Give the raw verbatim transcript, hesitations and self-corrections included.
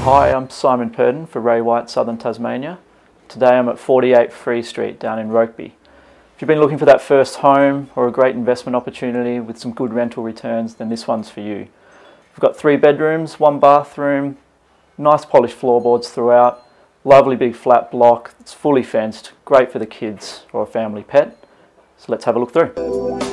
Hi, I'm Simon Purdon for Ray White, Southern Tasmania. Today I'm at forty-eight Free Street down in Rokeby. If you've been looking for that first home or a great investment opportunity with some good rental returns, then this one's for you. We've got three bedrooms, one bathroom, nice polished floorboards throughout, lovely big flat block, it's fully fenced, great for the kids or a family pet. So let's have a look through.